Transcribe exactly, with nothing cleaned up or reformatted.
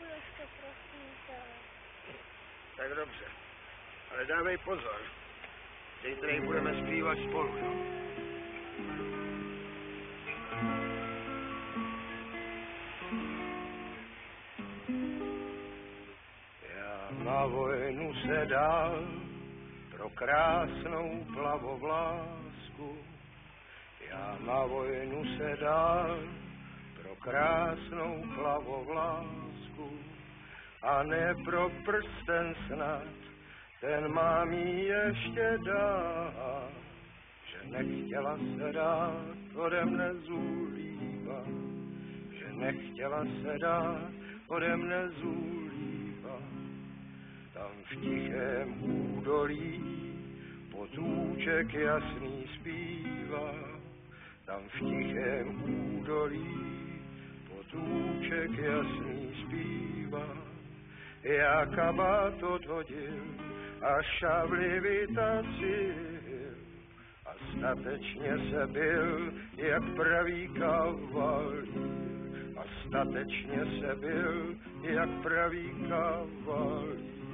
ještě, prosím tě. Tak dobře, ale dávej pozor. Zítra budeme zpívat spolu, jo? Já na vojnu se dal pro krásnou plavovlásku. Já na vojnu se dal pro krásnou plavovlásku a ne pro prsten snad, ten mám jí ještě dát, že nechtěla se dát ode mne zůlívat, že nechtěla se dát ode mne zůlívat. Tam v tichém údolí potůček jasný zpívá, tam v tichém údolí potůček jasný zpívá. Já kabát odhodil a šavli vytacil a statečně se byl, jak pravý kavalír. A statečně se byl, jak pravý kavalír.